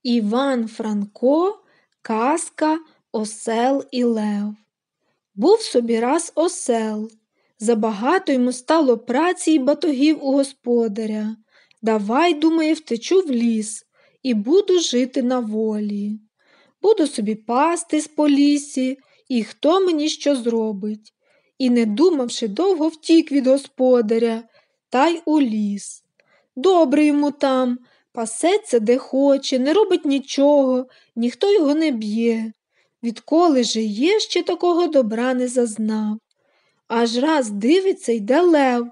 Іван Франко, казка «Осел і лев». Був собі раз осел. Забагато йому стало праці й батогів у господаря. Давай, думає, втечу в ліс і буду жити на волі. Буду собі пастись по лісі, і хто мені що зробить. І, не думавши, довго втік від господаря, та й у ліс. Добре йому там, пасеться де хоче, не робить нічого, ніхто його не б'є. Відколи жиє, ще такого добра не зазнав. Аж раз дивиться, йде лев,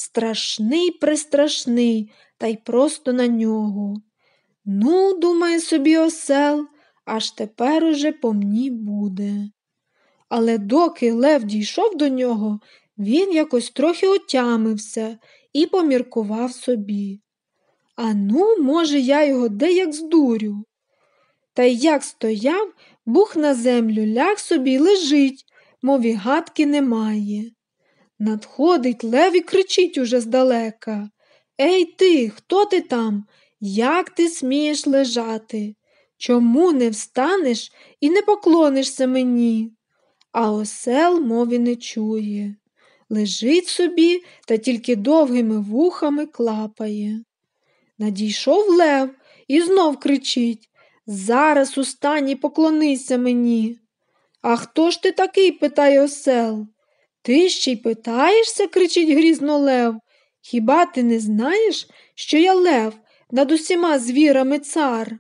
страшний-престрашний, та й просто на нього. Ну, думає собі осел, аж тепер уже по мені буде. Але доки лев дійшов до нього, він якось трохи отямився і поміркував собі. А ну, може, я його деяк здурю. Та й як стояв, бух на землю, ляг собі й лежить, мов і гадки немає. Надходить лев і кричить уже здалека. Ей ти, хто ти там? Як ти смієш лежати? Чому не встанеш і не поклонишся мені? А осел мови не чує. Лежить собі та тільки довгими вухами клапає. Надійшов лев і знов кричить. Зараз устань і поклонися мені. А хто ж ти такий, питає осел. Ти ще й питаєшся, кричить грізно лев. Хіба ти не знаєш, що я лев, над усіма звірами цар?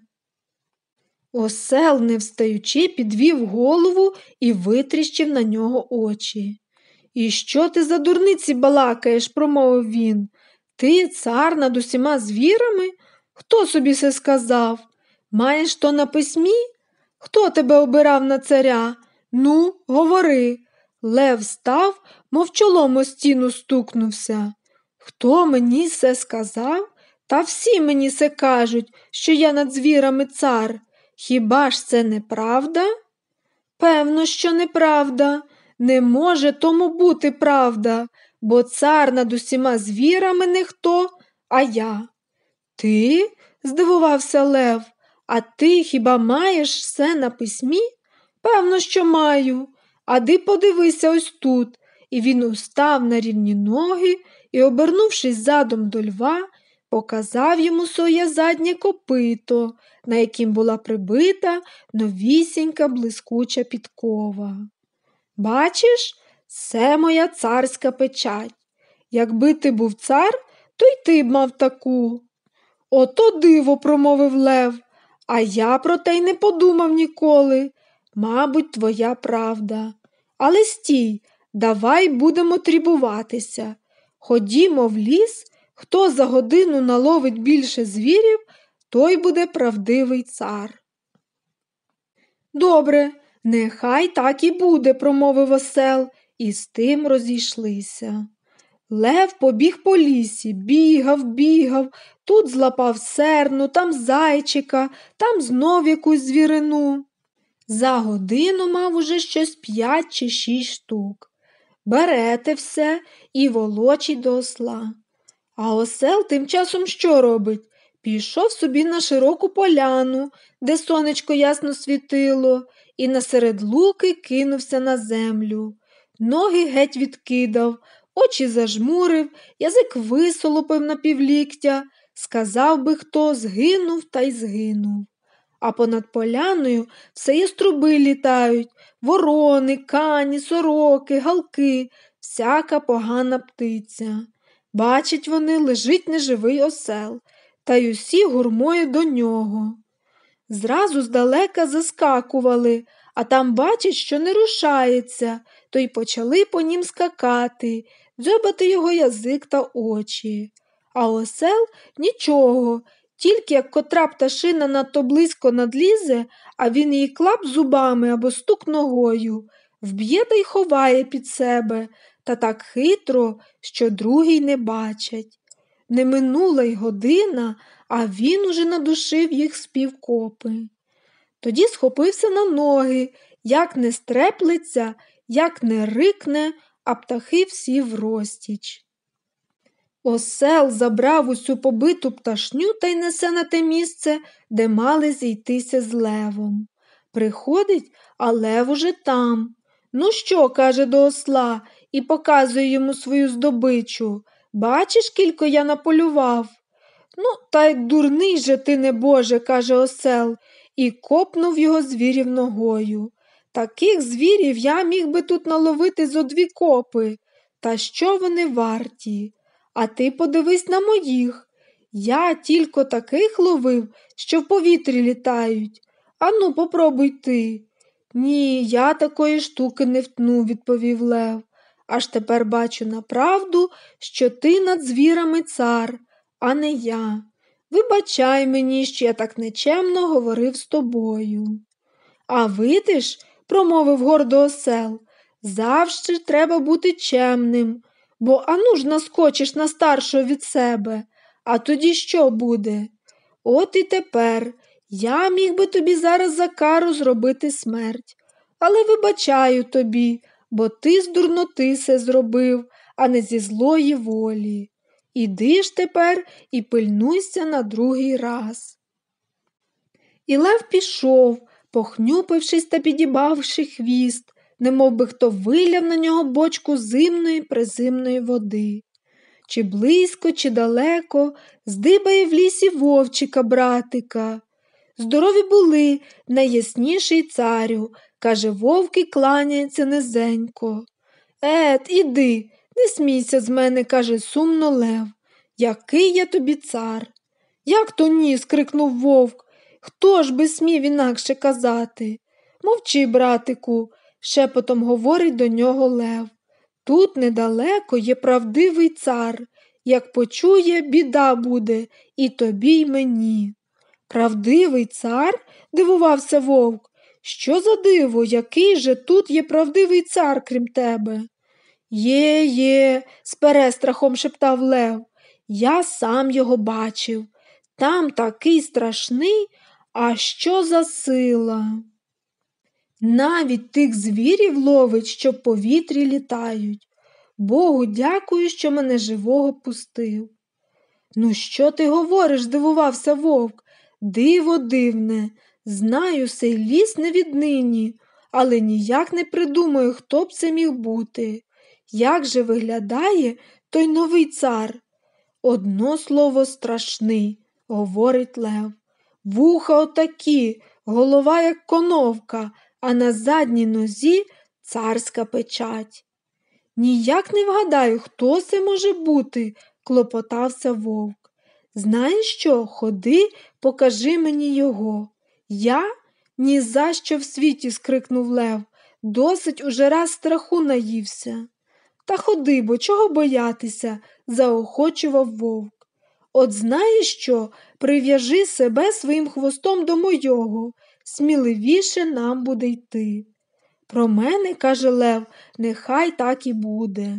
Осел, не встаючи, підвів голову і витріщив на нього очі. І що ти за дурниці балакаєш, промовив він. Ти цар над усіма звірами? Хто собі це сказав? Маєш то на письмі? Хто тебе обирав на царя? Ну, говори. Лев став, мов чолом о стіну стукнувся. Хто мені це сказав? Та всі мені це кажуть, що я над звірами цар. Хіба ж це неправда? Певно, що неправда. Не може тому бути правда, бо цар над усіма звірами не хто, а я. Ти? Здивувався лев. А ти хіба маєш все на письмі? Певно, що маю. А ти подивися ось тут. І він устав на рівні ноги і, обернувшись задом до льва, показав йому своє заднє копито, на яким була прибита новісінька блискуча підкова. Бачиш, це моя царська печать. Якби ти був цар, то й ти б мав таку. Ото диво, промовив лев, а я про те й не подумав ніколи. Мабуть, твоя правда. Але стій, давай будемо трібуватися. Ходімо в ліс, хто за годину наловить більше звірів, той буде правдивий цар. Добре, нехай так і буде, промовив осел, і з тим розійшлися. Лев побіг по лісі, бігав, тут злапав серну, там зайчика, там знов якусь звірину. За годину мав уже щось 5 чи 6 штук. Берете все і волочить до осла. А осел тим часом що робить? Пішов собі на широку поляну, де сонечко ясно світило, і насеред луки кинувся на землю. Ноги геть відкидав, очі зажмурив, язик висолопив на півліктя. Сказав би хто, згинув та й згинув. А понад поляною все яструби літають, ворони, кані, сороки, галки, всяка погана птиця. Бачать вони, лежить неживий осел, та й усі гурмою до нього. Зразу здалека заскакували, а там бачать, що не рушається, то й почали по нім скакати, дзьобати його язик та очі. А осел нічого, тільки як котра пташина надто близько надлізе, а він її клап зубами або стук ногою, вб'є та й ховає під себе, та так хитро, що другі не бачать. Не минула й година, а він уже надушив їх з півкопи. Тоді схопився на ноги, як не стреплеться, як не рикне, а птахи всі врозтіч. Осел забрав усю побиту пташню та й несе на те місце, де мали зійтися з левом. Приходить, а лев уже там. «Ну що?» – каже до осла і показує йому свою здобичу. «Бачиш, кілько я наполював?» «Ну, та й дурний же ти, небоже!» – каже осел, і копнув його звірів ногою. «Таких звірів я міг би тут наловити зо 2 копи. Та що вони варті? А ти подивись на моїх. Я тільки таких ловив, що в повітрі літають. Ану, попробуй ти». «Ні, я такої штуки не втну», – відповів лев. «Аж тепер бачу направду, що ти над звірами цар, а не я. Вибачай мені, що я так нечемно говорив з тобою». «А видиш», – промовив гордо осел, – «завжди треба бути чемним, бо ану ж наскочиш на старшого від себе, а тоді що буде? От і тепер я міг би тобі зараз за кару зробити смерть, але вибачаю тобі, бо ти з дурноти се зробив, а не зі злої волі. Іди ж тепер і пильнуйся на другий раз». І лев пішов, похнюпившись та підібавши хвіст, немов би хто виляв на нього бочку зимної-призимної води. Чи близько, чи далеко, здибає в лісі вовчика братика. «Здорові були, найясніший царю», – каже вовк і кланяється низенько. Іди, не смійся з мене», – каже сумно лев. «Який я тобі цар?» «Як то ні?» – скрикнув вовк. «Хто ж би смів інакше казати?» «Мовчи, братику», – шепотом говорить до нього лев. «Тут недалеко є правдивий цар. Як почує, біда буде і тобі, й мені». «Правдивий цар?» – дивувався вовк. «Що за диво, який же тут є правдивий цар, крім тебе?» Є, з перестрахом шептав лев. «Я сам його бачив. Там такий страшний, а що за сила? Навіть тих звірів ловить, що в повітрі літають. Богу дякую, що мене живого пустив». «Ну що ти говориш?» – здивувався вовк. «Диво дивне, знаю сей ліс не віднині, але ніяк не придумаю, хто б це міг бути. Як же виглядає той новий цар?» «Одно слово страшний», – говорить лев. «Вуха отакі, голова як коновка, а на задній нозі царська печать». «Ніяк не вгадаю, хто це може бути», – клопотався вовк. «Знаєш що? Ходи, покажи мені його». «Я? Ні за що в світі!» – скрикнув лев. «Досить уже раз страху наївся». «Та ходи, бо чого боятися?» – заохочував вовк. «От знаєш що? Прив'яжи себе своїм хвостом до мойого, сміливіше нам буде йти». «Про мене, – каже лев, – нехай так і буде».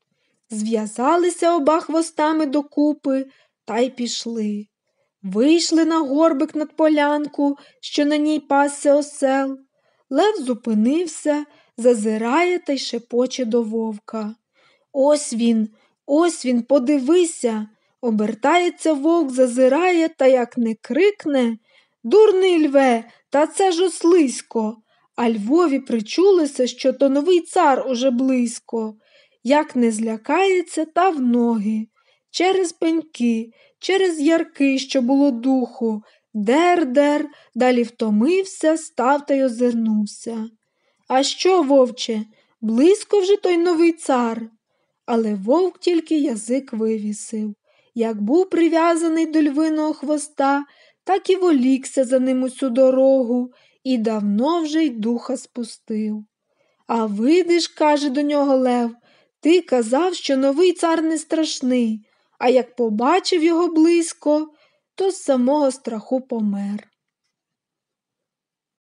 Зв'язалися оба хвостами докупи та й пішли. Вийшли на горбик над полянку, що на ній пасся осел. Лев зупинився, зазирає та й шепоче до вовка. Ось він, подивися!» Обертається вовк, зазирає та як не крикне: «Дурний льве, та це ж ослисько!» А Львові причулося, що то новий цар уже близько. Як не злякається, та в ноги. Через пеньки, через ярки, що було духу, дер, далі втомився, став та й озирнувся. «А що, вовче, близько вже той новий цар?» Але вовк тільки язик вивісив. Як був прив'язаний до львиного хвоста, так і волікся за ним усю дорогу, і давно вже й духа спустив. «А видиш, – каже до нього лев, – ти казав, що новий цар не страшний, а як побачив його близько, то з самого страху помер».